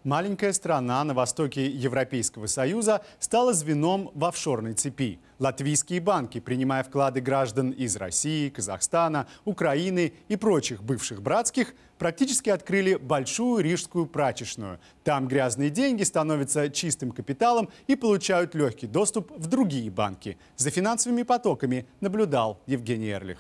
Маленькая страна на востоке Европейского Союза стала звеном в офшорной цепи. Латвийские банки, принимая вклады граждан из России, Казахстана, Украины и прочих бывших братских, практически открыли большую рижскую прачечную. Там грязные деньги становятся чистым капиталом и получают легкий доступ в другие банки. За финансовыми потоками наблюдал Евгений Эрлих.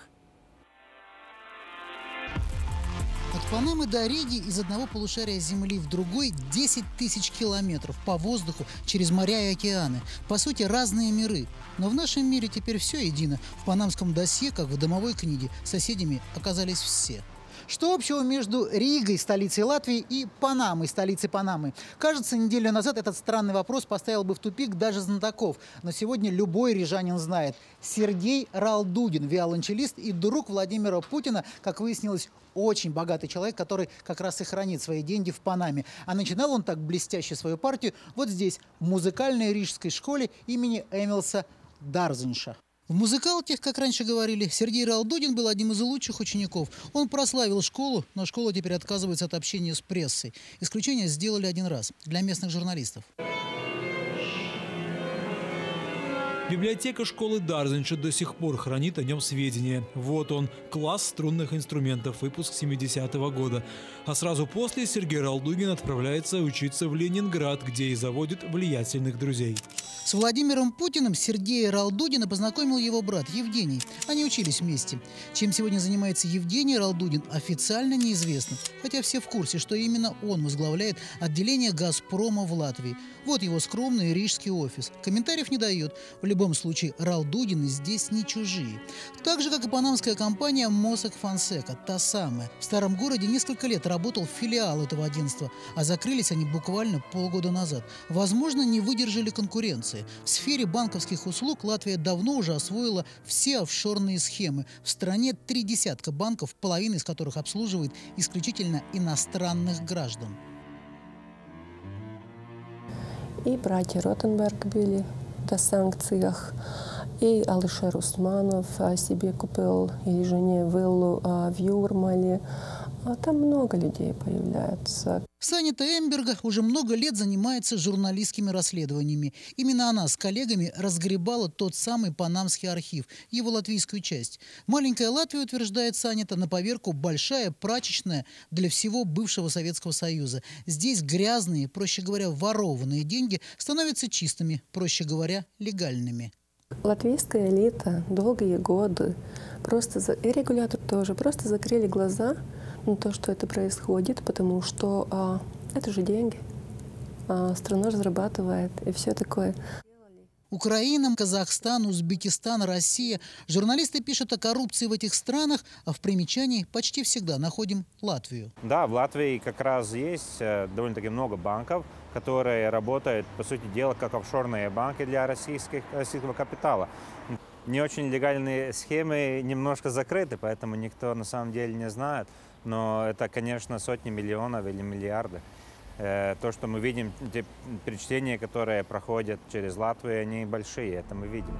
От Панамы до Риги из одного полушария Земли в другой 10 тысяч километров по воздуху через моря и океаны. По сути, разные миры. Но в нашем мире теперь все едино. В панамском досье, как в домовой книге, соседями оказались все. Что общего между Ригой, столицей Латвии, и Панамой, столицей Панамы? Кажется, неделю назад этот странный вопрос поставил бы в тупик даже знатоков. Но сегодня любой рижанин знает. Сергей Ралдугин, виолончелист и друг Владимира Путина, как выяснилось, очень богатый человек, который как раз и хранит свои деньги в Панаме. А начинал он так блестяще свою партию вот здесь, в музыкальной рижской школе имени Эмилса Дарзенша. В музыкалке, как раньше говорили, Сергей Ралдугин был одним из лучших учеников. Он прославил школу, но школа теперь отказывается от общения с прессой. Исключение сделали один раз для местных журналистов. Библиотека школы Дарзенша до сих пор хранит о нем сведения. Вот он, класс струнных инструментов, выпуск 70-го года. А сразу после Сергей Ралдугин отправляется учиться в Ленинград, где и заводит влиятельных друзей. С Владимиром Путиным Сергея Ралдугина познакомил его брат Евгений. Они учились вместе. Чем сегодня занимается Евгений Ралдугин, официально неизвестно. Хотя все в курсе, что именно он возглавляет отделение «Газпрома» в Латвии. Вот его скромный рижский офис. Комментариев не дает. В любом случае, Ралдугины здесь не чужие. Так же, как и панамская компания «Mossack Fonseca», та самая. В старом городе несколько лет работал филиал этого агентства, а закрылись они буквально полгода назад. Возможно, не выдержали конкуренции. В сфере банковских услуг Латвия давно уже освоила все офшорные схемы. В стране 3 десятка банков, половина из которых обслуживает исключительно иностранных граждан. И братья Ротенберг были на санкциях, и Алишер Усманов себе купил и жене виллу в Юрмале. Там много людей появляется. Санита Эмберга уже много лет занимается журналистскими расследованиями. Именно она с коллегами разгребала тот самый панамский архив, его латвийскую часть. Маленькая Латвия, утверждает Санита, на поверку большая прачечная для всего бывшего Советского Союза. Здесь грязные, проще говоря, ворованные деньги становятся чистыми, проще говоря, легальными. Латвийская элита долгие годы, и регулятор тоже, просто закрыли глаза на то, что это происходит, потому что это же деньги. Страна разрабатывает и все такое. Украина, Казахстан, Узбекистан, Россия. Журналисты пишут о коррупции в этих странах, а в примечании почти всегда находим Латвию. Да, в Латвии как раз есть довольно-таки много банков, которые работают, по сути дела, как офшорные банки для российского капитала. Не очень легальные схемы немножко закрыты, поэтому никто на самом деле не знает. Но это, конечно, сотни миллионов или миллиарды. То, что мы видим, те перечисления, которые проходят через Латвию, они большие, это мы видим.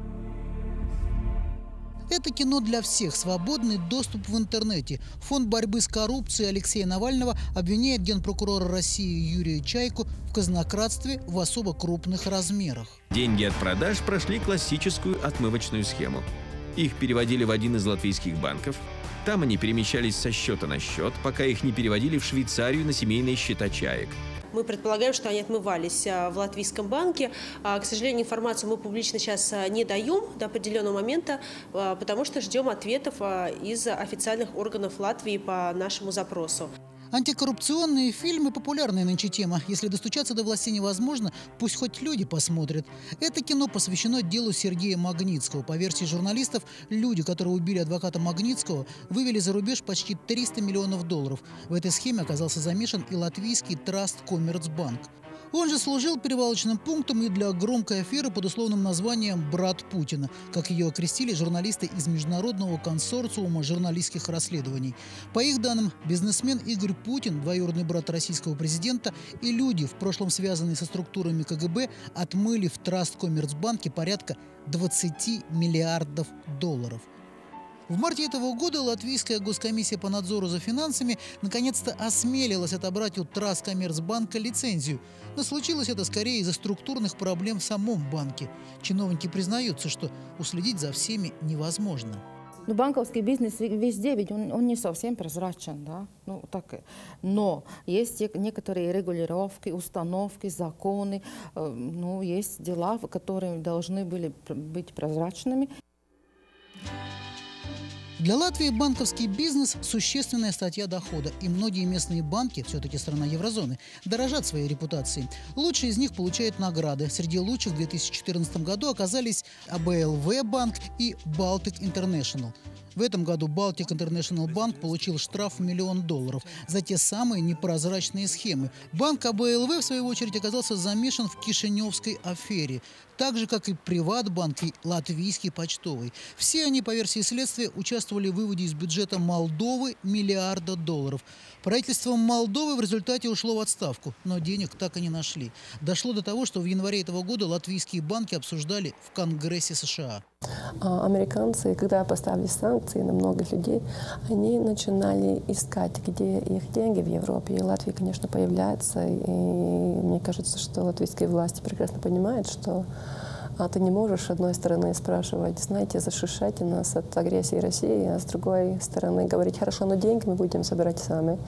Это кино для всех. Свободный доступ в интернете. Фонд борьбы с коррупцией Алексея Навального обвиняет генпрокурора России Юрия Чайку в казнократстве в особо крупных размерах. Деньги от продаж прошли классическую отмывочную схему. Их переводили в один из латвийских банков. Там они перемещались со счета на счет, пока их не переводили в Швейцарию на семейные счета чаек. Мы предполагаем, что они отмывались в латвийском банке. К сожалению, информацию мы публично сейчас не даем до определенного момента, потому что ждем ответов из официальных органов Латвии по нашему запросу. Антикоррупционные фильмы – популярная нынче тема. Если достучаться до властей невозможно, пусть хоть люди посмотрят. Это кино посвящено делу Сергея Магнитского. По версии журналистов, люди, которые убили адвоката Магнитского, вывели за рубеж почти 300 миллионов долларов. В этой схеме оказался замешан и латвийский траст «Коммерцбанк». Он же служил перевалочным пунктом и для громкой аферы под условным названием «Брат Путина», как ее окрестили журналисты из Международного консорциума журналистских расследований. По их данным, бизнесмен Игорь Путин, двоюродный брат российского президента, и люди, в прошлом связанные со структурами КГБ, отмыли в траст Коммерцбанке порядка 20 миллиардов долларов. В марте этого года Латвийская госкомиссия по надзору за финансами наконец-то осмелилась отобрать у Траскоммерцбанка лицензию. Но случилось это скорее из-за структурных проблем в самом банке. Чиновники признаются, что уследить за всеми невозможно. Ну, банковский бизнес везде, ведь он не совсем прозрачен, да? Ну, так, но есть некоторые регулировки, установки, законы, ну, есть дела, которые должны были быть прозрачными. Для Латвии банковский бизнес – существенная статья дохода, и многие местные банки, все-таки страна еврозоны, дорожат своей репутацией. Лучшие из них получают награды. Среди лучших в 2014 году оказались АБЛВ банк и Baltic International. В этом году Baltic International Bank получил штраф в $1 миллион за те самые непрозрачные схемы. Банк АБЛВ, в свою очередь, оказался замешан в Кишиневской афере, так же, как и Приватбанк и Латвийский почтовый. Все они, по версии следствия, участвовали в выводе из бюджета Молдовы $1 миллиарда. Правительство Молдовы в результате ушло в отставку, но денег так и не нашли. Дошло до того, что в январе этого года латвийские банки обсуждали в Конгрессе США. Американцы, когда поставили санкции на многих людей, они начинали искать, где их деньги в Европе. И Латвия, конечно, появляется. И мне кажется, что латвийские власти прекрасно понимают, что ты не можешь, с одной стороны, спрашивать, знаете, защищайте нас от агрессии России, а с другой стороны говорить, хорошо, но деньги мы будем собирать сами.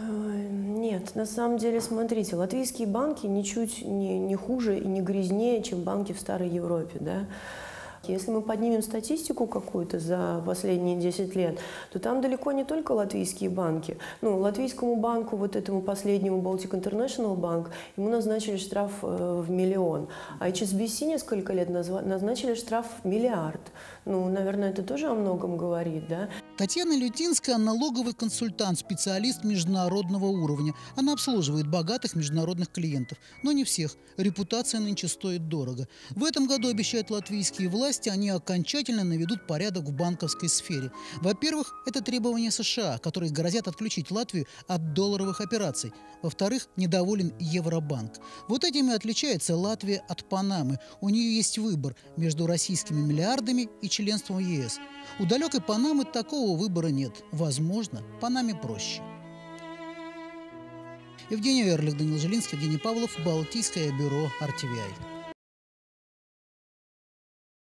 Нет, на самом деле, смотрите, латвийские банки ничуть не хуже и не грязнее, чем банки в старой Европе, да. Если мы поднимем статистику какую-то за последние 10 лет, то там далеко не только латвийские банки. Ну, латвийскому банку, вот этому последнему Baltic International Bank, ему назначили штраф в $1 миллион. А HSBC несколько лет назначили штраф в $1 миллиард. Ну, наверное, это тоже о многом говорит, да? Татьяна Лютинская – налоговый консультант, специалист международного уровня. Она обслуживает богатых международных клиентов, но не всех. Репутация нынче стоит дорого. В этом году, обещают латвийские власти, они окончательно наведут порядок в банковской сфере. Во-первых, это требования США, которые грозят отключить Латвию от долларовых операций. Во-вторых, недоволен Евробанк. Вот этим и отличается Латвия от Панамы. У нее есть выбор между российскими миллиардами и членством в ЕС. У далекой Панамы такого выбора нет. Возможно, Панаме проще. Евгений Верлих, Даниил Жилинский, Евгений Павлов, Балтийское бюро RTVI.